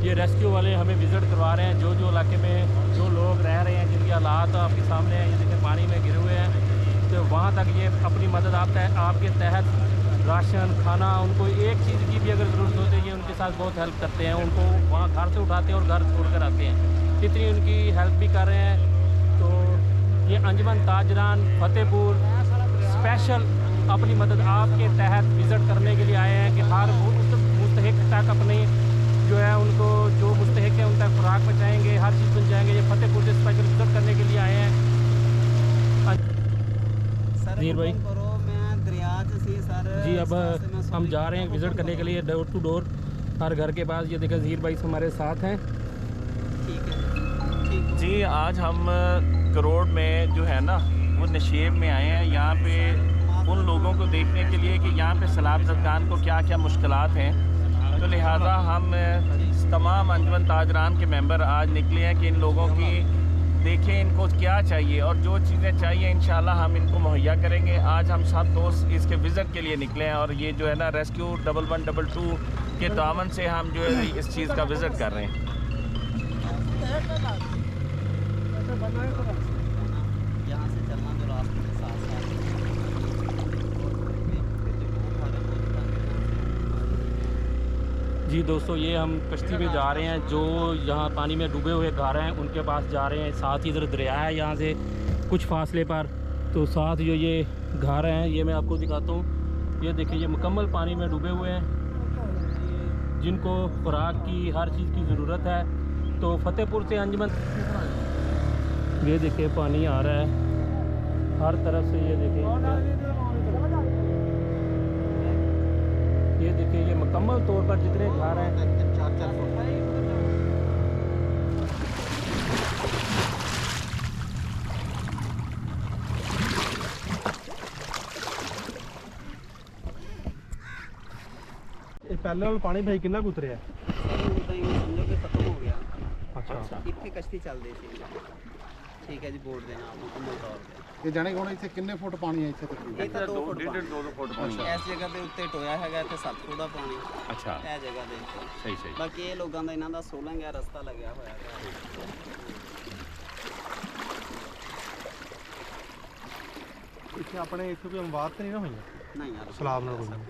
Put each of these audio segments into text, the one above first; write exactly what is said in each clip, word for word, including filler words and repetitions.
ये रेस्क्यू वाले हमें विज़िट करवा रहे हैं, जो जो इलाके में जो लोग रह रहे हैं, जिनके हालात आपके सामने हैं, ये देखिए पानी में गिरे हुए हैं, तो वहाँ तक ये अपनी मदद आप आपके तहत राशन खाना, उनको एक चीज़ की भी अगर ज़रूरत होती है ये उनके साथ बहुत हेल्प करते हैं, उनको वहाँ घर से उठाते हैं और घर छोड़ कर आते हैं, इतनी उनकी हेल्प भी कर रहे हैं। तो ये अंजुमन ताजरान फतेहपुर स्पेशल अपनी मदद आपके तहत विज़िट करने के लिए आए हैं कि हर मुस्तहिक तक अपनी जो है उनको जो मुस्तहिक है उन तक खुराक पहुँचाएँगे, हर चीज़ पहुँचाएँगे। ये फतेहपुर से स्पेशल विज़िट करने के लिए आए हैं। ज़हीर भाई जी, अब हम जा रहे हैं विज़िट करने के लिए डोर टू डोर हर घर के पास। ये देखिए ज़हीर भाई हमारे साथ हैं। ठीक है, ठीक है जी। आज हम करोड़ में जो है ना वो नशेब में आए हैं, यहाँ पे उन लोगों को देखने के लिए कि यहाँ पे सैलाब ज़दगान को क्या क्या मुश्किलात हैं। तो लिहाजा हम तमाम अंजुमन ताजरान के मेंबर आज निकले हैं कि इन लोगों की देखें इनको क्या चाहिए और जो चीज़ें चाहिए इंशाल्लाह हम इनको मुहैया करेंगे। आज हम सब दोस्त इसके विज़िट के लिए निकले हैं और ये जो है ना rescue double one double two के तावन से हम जो है इस चीज़ का विज़िट कर रहे हैं। यहाँ से चलना जो रास्ते के साथ साथ जी दोस्तों, ये हम कश्ती में जा रहे हैं, जो यहाँ पानी में डूबे हुए घर हैं उनके पास जा रहे हैं। साथ ही इधर दरिया है यहाँ से कुछ फासले पर, तो साथ जो ये घर हैं ये मैं आपको दिखाता हूँ। ये देखिए ये मुकम्मल पानी में डूबे हुए हैं, जिनको खुराक की हर चीज़ की ज़रूरत है। तो फतेहपुर से अंजुमन, ये देखिए पानी आ रहा है हर तरफ से। ये देखिए ये देखिए ये मुकम्मल तौर पर जितने घर हैं चार चार फुट पहले वाला पानी भाई कितना उतरे है? समझो कि खत्म हो गया। अच्छा, इतनी कश्ती चल रही थी। ठीक है जी, बोर्ड देना मुकम्मल तौर पे। ये जाने कौन इतने कितने फुट पानी है? इतने तकरीबन ਇਹ ਤਾਂ ਦੋ ਫੁੱਟ डेढ़ दो दो फुट पानी। ਇਸ ਜਗ੍ਹਾ ਦੇ ਉੱਤੇ ਟੋਇਆ ਹੈਗਾ, ਇੱਥੇ ਸੱਤ ਫੁੱਟ ਦਾ ਪਾਣੀ अच्छा, ਇਹ ਜਗ੍ਹਾ ਦੇ ਉੱਤੇ। सही सही। ਬਾਕੀ ਇਹ ਲੋਕਾਂ ਦਾ ਇਹਨਾਂ ਦਾ ਸੋਲ੍ਹਾਂ ਗਿਆ ਰਸਤਾ ਲੱਗਿਆ ਹੋਇਆ ਹੈ। ਇੱਥੇ ਆਪਣੇ ਇੱਥੇ ਕੋਈ ਅਮਵਾਤ ਤਾਂ ਨਹੀਂ ਨਾ ਹੋਈਆਂ? ਨਹੀਂ ਯਾਰ, ਸਲਾਬ ਨਾਲ ਕੋਈ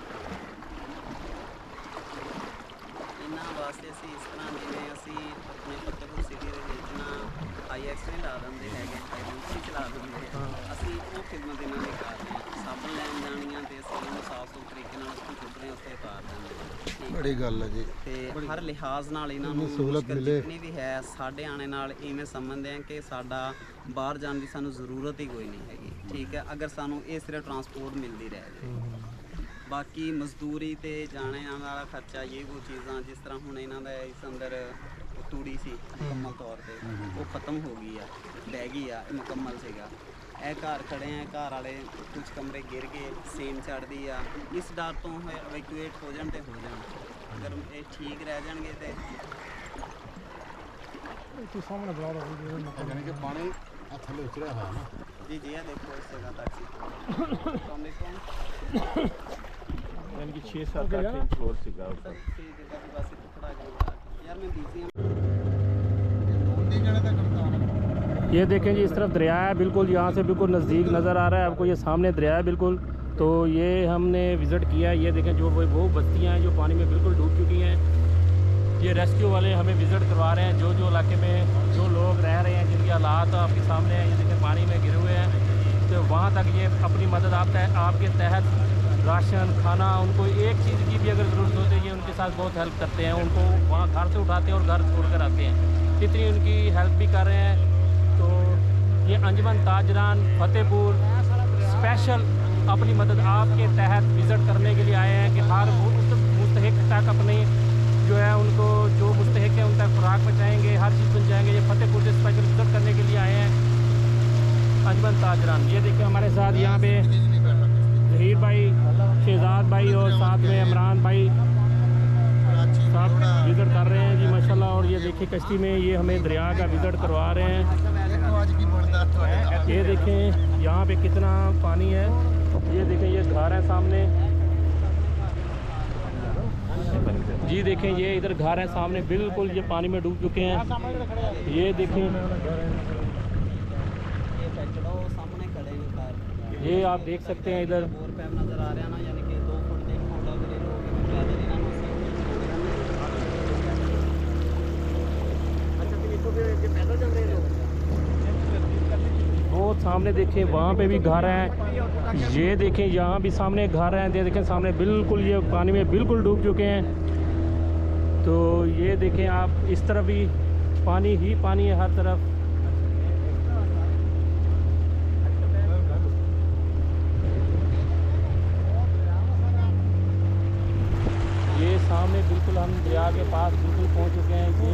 ਇਹਨਾਂ ਵਾਸਤੇ ਅਸੀਂ ਇਸ ਤਰ੍ਹਾਂ ਜਿਵੇਂ ਅਸੀਂ ਆਪਣੇ ਫਤਿਹਪੁਰ ਸਿਟੀ ਦੇ ਵਿੱਚ ਨਾ ਹਾਈ ਐਕਸੀਡੈਂਟ ਲਾ ਦਿੰਦੇ ਹੈਗੇ, ਹਾਈ ਚਲਾ ਦਿੰਦੇ, ਅਸੀਂ ਉਹ ਖਿਦਮਤ ਇਹਨਾਂ ਦੀ ਕਰ ਰਹੇ ਹਾਂ। ਸਾਬਣ ਲੈਣ ਜਾਣੀਆਂ ਤੇ ਅਸੀਂ ਇਹਨੂੰ ਸਾਫ਼ ਸੁਥਰੇ ਤਰੀਕੇ ਨਾਲ ਉਸ ਨੂੰ ਚੁੱਕਦੇ ਉੱਤੇ ਉਤਾਰ ਦਿੰਦੇ ਹਾਂ। ਬੜੀ ਗੱਲ ਹੈ ਜੀ। ਤੇ ਹਰ ਲਿਹਾਜ਼ ਨਾਲ ਇਹਨਾਂ ਨੂੰ ਸਹੂਲਤ ਮਿਲੇ। ਜਿਤਨੀ ਵੀ ਹੈ ਸਾਡੇ ਆਣੇ ਨਾਲ ਇਵੇਂ ਸਮਝਦੇ ਹਾਂ ਕਿ ਸਾਡਾ ਬਾਹਰ ਜਾਣ ਦੀ ਸਾਨੂੰ ਜ਼ਰੂਰਤ ਹੀ ਕੋਈ ਨਹੀਂ ਹੈਗੀ। ਠੀਕ ਹੈ, ਅਗਰ ਸਾਨੂੰ ਇਹ ਸਿਰਫ ਟਰਾਂਸਪੋਰਟ ਮਿਲਦੀ ਰਹਿ ਜਾਏ। ਬਾਕੀ ਮਜ਼ਦੂਰੀ ਤੇ ਜਾਣੇ ਆਉਣ ਵਾਲਾ ਖਰਚਾ, ਇਹ ਉਹ ਚੀਜ਼ਾਂ ਜਿਸ ਤਰ੍ਹਾਂ ਹੁਣ ਇਹਨਾਂ ਦਾ ਇਸ ਅੰਦਰ ਤੂੜੀ ਸੀ ਮੁਕੰਮਲ ਤੌਰ ਤੇ ਉਹ ਖਤਮ ਹੋ ਗਈ ਆ, ਰਹਿ ਗਈ ਆ, ਮੁਕੰਮਲ ਸੀਗਾ। ਇਹ ਘਰ ਖੜੇ ਆ, ਘਰ ਵਾਲੇ ਕੁਝ ਕਮਰੇ ਗਿਰ ਗਏ, ਸੇਮ ਚੜ੍ਹਦੀ ਆ। ਇਸ ਡਰ ਤੋਂ ਇਵੈਕੂਏਟ ਹੋ ਜਾਣ ਤੇ ਹੋ ਜਾਣ। ਅਗਰ ਇਹ ਠੀਕ ਰਹਿ ਜਾਣਗੇ ਤੇ ਤੂੰ ਸਾਹਮਣੇ ਬੁਲਾ ਰਹਾ ਯਾਨੀ ਕਿ ਪਾਣੀ ਥੱਲੇ ਉਤਰਿਆ ਹੋਇਆ ਨਾ। जी जी, ये देखो इस जगह तक यानी कि छः सात आठ फ्लोर से गया ऊपर। यार मैं बिजी हूँ। ये देखें जी, इस तरफ दरिया है बिल्कुल, यहाँ से बिल्कुल नज़दीक नज़र आ रहा है आपको, ये सामने दरिया है बिल्कुल। तो ये हमने विज़िट किया। ये देखें जो वो वो बस्तियाँ हैं जो पानी में बिल्कुल डूब चुकी हैं, ये रेस्क्यू वाले हमें विज़िट करवा रहे हैं, जो जो इलाके में जो लोग रह रहे हैं, जिनके हालात आपके सामने हैं। ये देखें पानी में गिरे हुए हैं, तो वहाँ तक ये अपनी मदद आप आपके तहत राशन खाना, उनको एक चीज़ की भी अगर ज़रूरत होती है ये उनके साथ बहुत हेल्प करते हैं, उनको वहाँ घर से उठाते हैं और घर छोड़ कर आते हैं, इतनी उनकी हेल्प भी कर रहे हैं। तो ये अंजुमन ताजरान फतेहपुर स्पेशल अपनी मदद आपके तहत विज़िट करने के लिए आए हैं कि हर मुस्तहिक तक अपनी जो है उनको जो मुस्तहिक है उन तक खुराक पहुँचाएँगे, हर चीज़ पहुँचाएँगे। ये फतेहपुर से स्पेशल विज़िट करने के लिए आए हैं अंजुमन ताजरान। ये देखिए हमारे साथ यहाँ पे ज़हीर भाई, शहजाद भाई और साथ में इमरान भाई साथ विज़िट कर रहे हैं जी माशाल्लाह। और ये देखिए कश्ती में ये हमें दरिया का विज़िट करवा रहे हैं। ये देखें यहाँ पे कितना पानी है। ये देखें ये घर है सामने। जी देखें ये इधर घर है सामने, बिल्कुल ये पानी में डूब चुके हैं। ये देखें, ये फैक्टड़ा वो सामने खड़े हैं कार, ये आप देख सकते हैं इधर। बोर पैप नज़र आ रहा है ना, यानी कि दो फुट तीन फुट अगर ये लोग पैदल इन्होंने वो सामने देखें वहाँ पे भी घर हैं, ये देखें यहाँ भी सामने घर हैं, ये देखें सामने बिल्कुल ये पानी में बिल्कुल डूब चुके हैं। तो ये देखें आप, इस तरफ भी पानी ही पानी है हर तरफ। ये सामने बिल्कुल हम दरिया के पास बिल्कुल पहुँच चुके हैं। ये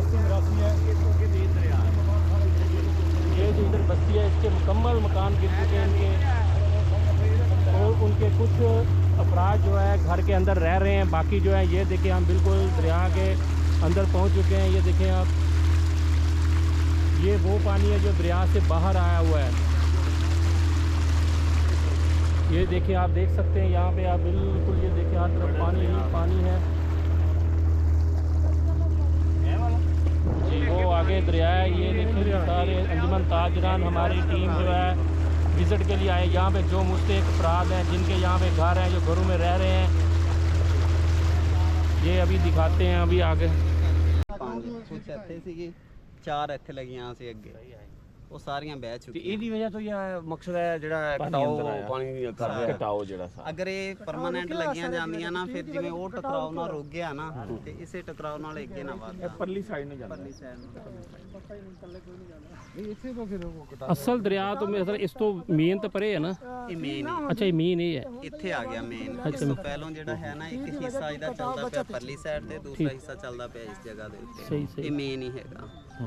ये जो इधर बस्ती है इसके मुकम्मल मकान गिर चुके हैं इनके, और उनके कुछ अफराद जो है घर के अंदर रह रहे हैं, बाकी जो है ये देखिए हम बिल्कुल दरिया के अंदर पहुंच चुके हैं। ये देखें आप, ये वो पानी है जो दरिया से बाहर आया हुआ है। ये देखिए आप देख सकते हैं यहाँ पे आप बिल्कुल, ये देखिए हर तरफ पानी ही पानी है जी। वो आगे दरिया है, ये देखिए सारे अंजुमन ताजरान हमारी टीम जो है विज़िट के लिए आए यहाँ पे। जो मुस्तहिक अफराद हैं जिनके यहाँ पे घर हैं, जो घरों में रह रहे हैं, ये अभी दिखाते हैं अभी आगे। पांच कुछ ਇੱਥੇ ਸੀਗੀ, ਚਾਰ ਇੱਥੇ ਲੱਗੀਆਂ ਸੀ ਅੱਗੇ, ਉਹ ਸਾਰੀਆਂ ਬਹਿ ਤੇ ਚੁੱਕੀਆਂ। ਇਹਦੀ ਵਜ੍ਹਾ ਤੋਂ ਇਹ ਮਕਸਦ ਹੈ ਜਿਹੜਾ ਕਟਾਓ ਪਾਣੀ ਕਰ ਰਿਹਾ ਹੈ। कटाओ जड़ा सा ਅਗਰ ਇਹ ਪਰਮਾਨੈਂਟ ਲੱਗੀਆਂ ਜਾਂਦੀਆਂ ਨਾ, ਫਿਰ ਜਿਵੇਂ ਉਹ ਟਕਰਾਓ ਨਾਲ ਰੁਕ ਗਿਆ ਨਾ, ਤੇ ਇਸੇ ਟਕਰਾਓ ਨਾਲ ਅੱਗੇ ਨਾ ਵੱਧਦਾ परली साइड में जाता ਪਰਲੀ ਸਾਈਡ ਨੂੰ। ਅਸਲ ਦਰਿਆ ਤੋਂ ਮੇਰੇ ਇਸ ਤੋਂ ਮੇਨ ਤਾਂ ਪਰੇ ਹੈ ਨਾ। ਇਹ ਮੇਨ ਅੱਛਾ ਇਹ ਮੇਨ ਇਹ ਹੈ। ਇੱਥੇ ਆ ਗਿਆ ਮੇਨ। ਇਸ ਤੋਂ ਪਹਿਲਾਂ ਜਿਹੜਾ ਹੈ ਨਾ, ਇੱਕ ਹਿੱਸਾ ਇਹਦਾ ਚੱਲਦਾ ਪਿਆ ਪਰਲੀ ਸਾਈਡ ਤੇ, ਦੂਸਰਾ ਹਿੱਸਾ ਚੱਲਦਾ ਪਿਆ ਇਸ ਜਗ੍ਹਾ ਦੇ ਉੱਤੇ। ਸਹੀ ਸਹੀ। ਇਹ ਮੇਨ ਹੀ ਹੈਗਾ।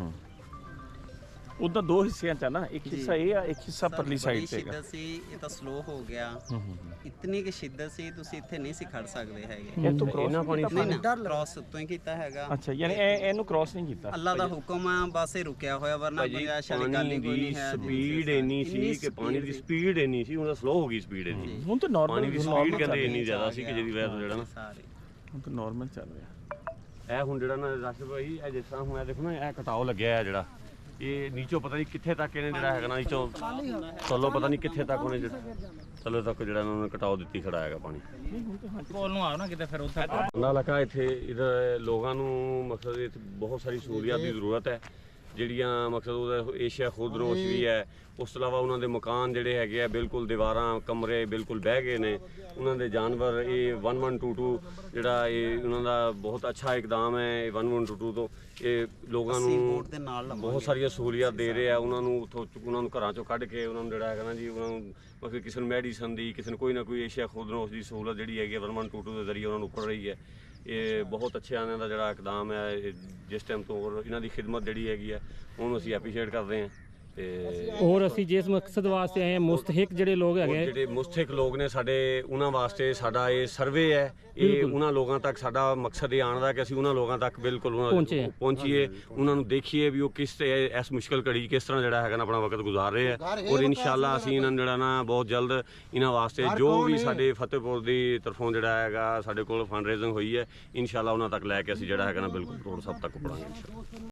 उधर दो हिस्से हैं ना, एक हिस्सा ये है, एक हिस्सा परली साइड से ਸ਼ਿੱਦਤ ਸੀ, ਇਹ ਤਾਂ ਸਲੋ ਹੋ ਗਿਆ। ਇਤਨੀ ਕਿ ਸ਼ਿੱਦਤ ਸੀ ਤੁਸੀਂ ਇੱਥੇ ਨਹੀਂ ਸੀ ਖੜ ਸਕਦੇ ਹੈਗੇ। ये तो क्रॉस ਇਹਨਾਂ ਪਾਣੀ ਨਹੀਂ ਨਾ, ਕ੍ਰਾਸ ਉੱਤੋਂ ਹੀ ਕੀਤਾ ਹੈਗਾ। अच्छा यानी ए ਇਹਨੂੰ क्रॉस नहीं ਕੀਤਾ। ਅੱਲਾ ਦਾ ਹੁਕਮ ਆ, ਬਸ ਇਹ ਰੁਕਿਆ ਹੋਇਆ, ਵਰਨਾ ਗੁੰਜਾਇਸ਼ ਵਾਲੀ ਗੱਲ ਹੀ ਕੋਈ ਨਹੀਂ ਹੈ। ਸਪੀਡ ਇੰਨੀ ਸੀ ਕਿ ਪਾਣੀ ਦੀ ਸਪੀਡ ਇੰਨੀ ਸੀ, ਹੁਣ ਸਲੋ ਹੋ ਗਈ ਸਪੀਡ ਇੰਨੀ। ਹੁਣ ਤਾਂ ਪਾਣੀ ਨਾਰਮਲ ਦੀ ਸਪੀਡ ਕਹਿੰਦੇ ਇੰਨੀ ਜ਼ਿਆਦਾ ਸੀ ਕਿ ਜਿਹਦੀ ਵਜ੍ਹਾ ਤੋਂ ਜਿਹੜਾ ਨਾ ਸਾਰੇ ਹੁਣ ਤਾਂ ਨਾਰਮਲ ਚੱਲ ਰਿਹਾ। ਇਹ ਹੁਣ ਜਿਹੜਾ ਨਾ ਰਸ਼ ਭਾਈ, ਇਹ ਜਿਸ ਤਰ੍ਹਾਂ ਹੁਣ ਇਹ ਦੇਖੋ ਨਾ, ਇਹ ਕਟਾਓ ਲੱਗਿਆ ਹੈ ਜਿਹੜਾ, ਇਹ ਨੀਚੋਂ ਪਤਾ ਨਹੀਂ ਕਿੱਥੇ ਤੱਕ ਇਹਨੇ ਜਿਹੜਾ ਹੈਗਾ ਨਾ, ਨੀਚੋਂ ਥੱਲੋਂ ਪਤਾ ਨਹੀਂ ਕਿੱਥੇ ਤੱਕ ਉਹਨੇ ਥੱਲੇ ਤੱਕ ਜਿਹੜਾ ਉਹਨਾਂ ਨੇ ਕਟਾਓ ਦਿੱਤੀ ਖੜਾ ਹੈਗਾ ਪਾਣੀ। ਕੋਲ ਨੂੰ ਆਓ ਨਾ ਕਿਤੇ ਫਿਰ ਉੱਥੇ ਨਾ ਇਲਾਕਾ ਇੱਥੇ ਇਧਰ ਲੋਕਾਂ ਨੂੰ ਮਕਸਦ ਇੱਥੇ ਬਹੁਤ ਸਾਰੀ ਸਹੂਲੀਅਤ ਦੀ ਜ਼ਰੂਰਤ ਹੈ, ਜਿਹੜੀਆਂ ਮਕਸਦ ਉਹਦਾ ਏਸ਼ੀਆ ਖੁਦਰੋਸ਼ ਵੀ ਹੈ। ਉਸ ਤੋਂ ਇਲਾਵਾ ਉਹਨਾਂ ਦੇ ਮਕਾਨ ਜਿਹੜੇ ਹੈਗੇ ਆ ਬਿਲਕੁਲ ਦੀਵਾਰਾਂ ਕਮਰੇ ਬਿਲਕੁਲ ਬਹਿ ਗਏ ਨੇ। ਉਹਨਾਂ ਦੇ ਜਾਨਵਰ ਇਹ ਇੱਕ ਇੱਕ ਦੋ ਦੋ ਜਿਹੜਾ ਇਹ ਉਹਨਾਂ ਦਾ ਬਹੁਤ ਅੱਛਾ ਇਕਦਾਮ ਹੈ। ਇੱਕ ਇੱਕ ਦੋ ਦੋ ਤੋਂ ਇਹ ਲੋਕਾਂ ਬੋਟ ਨੂੰ ਦੇ ਨਾਲ ਲਵਾਂਗੇ। ਬਹੁਤ ਸਾਰੀਆਂ ਸਹੂਲੀਅਤ ਦੇ ਰਹੇ ਆ। ਉਹਨਾਂ ਨੂੰ ਉੱਥੋਂ ਉਹਨਾਂ ਨੂੰ ਘਰਾਂ ਚੋਂ ਕੱਢ ਕੇ ਉਹਨਾਂ ਨੂੰ ਜਿਹੜਾ ਹੈਗਾ ਨਾ ਜੀ, ਉਹਨਾਂ ਨੂੰ ਮਤਲਬ ਕਿਸੇ ਨੂੰ ਮੈਡੀਸਨ ਦੀ, ਕਿਸੇ ਨੂੰ ਕੋਈ ਨਾ ਕੋਈ ਏਸ਼ੀਆ ਖੁਦਰੋਸ਼ ਦੀ ਸਹੂਲਤ ਜਿਹੜੀ ਹੈਗੀ ਇੱਕ ਇੱਕ ਦੋ ਦੋ ਦੇ ਜ਼ਰੀਏ ਉਹਨਾਂ ਨੂੰ ਉੱਪਰ ਰਹੀ ਹੈ। ਇਹ ਬਹੁਤ ਅੱਛਾ ਇਹਨਾਂ ਦਾ ਜਿਹੜਾ ਇਕਦਾਮ ਹੈ। ਇਹ ਜਿਸ ਟਾਈਮ ਤੋਂ ਔਰ ਇਹਨਾਂ ਦੀ ਖਿਦਮਤ ਜਿਹੜੀ ਹੈਗੀ ਹੈ ਉਹਨੂੰ ਅਸੀਂ ਐਪਰੀਸ਼ੀਏਟ ਕਰਦੇ ਹਾਂ। ਤੇ ਔਰ ਅਸੀਂ ਜਿਸ ਮਕਸਦ ਵਾਸਤੇ ਆਏ ਹਾਂ, ਮੁਸਤਹਿਕ ਜਿਹੜੇ ਲੋਕ ਔਰ ਹੈਗੇ, ਜਿਹੜੇ ਮੁਸਤਹਿਕ ਲੋਕ ਨੇ ਸਾਡੇ, ਉਹਨਾਂ ਵਾਸਤੇ ਸਾਡਾ ਇਹ ਸਰਵੇ ਹੈ। ਇਹ ਉਹਨਾਂ ਲੋਕਾਂ ਤੱਕ ਸਾਡਾ ਮਕਸਦ ਇਹ ਆਉਣ ਦਾ ਕਿ ਅਸੀਂ ਉਹਨਾਂ ਲੋਕਾਂ ਤੱਕ ਬਿਲਕੁਲ ਉਹਨਾਂ ਪਹੁੰਚੇ। ਪਹੁੰਚੀਏ, ਉਹਨਾਂ ਨੂੰ ਦੇਖੀਏ ਵੀ ਉਹ ਕਿਸ ਤੇ ਇਸ ਮੁਸ਼ਕਲ ਘੜੀ ਕਿਸ ਤਰ੍ਹਾਂ ਜਿਹੜਾ ਹੈਗਾ ਨਾ ਆਪਣਾ ਵਕਤ ਗੁਜ਼ਾਰ ਰਹੇ ਆ। ਔਰ ਇਨਸ਼ਾਅੱਲਾ ਅਸੀਂ ਇਹਨਾਂ ਨੂੰ ਜਿਹੜਾ ਨਾ ਬਹੁਤ ਜਲਦ ਇਹਨਾਂ ਵਾਸਤੇ ਜੋ ਵੀ ਸਾਡੇ ਫਤਿਹਪੁਰ ਦੀ ਤਰਫੋਂ ਜਿਹੜਾ ਹੈਗਾ ਸਾਡੇ ਕੋਲ ਫੰਡ ਰੇਜ਼ਿੰਗ ਹੋਈ ਹੈ, ਇਨਸ਼ਾਅੱਲਾ ਉਹਨਾਂ ਤੱਕ ਲੈ ਕੇ ਅਸੀਂ ਜਿਹੜਾ ਹੈਗਾ ਨਾ ਬਿਲਕੁਲ ਕਰੋੜ ਸਾਹਿਬ ਤੱਕ ਪਹੁੰਚਾਂਗੇ ਇਨਸ਼ਾਅੱਲਾ।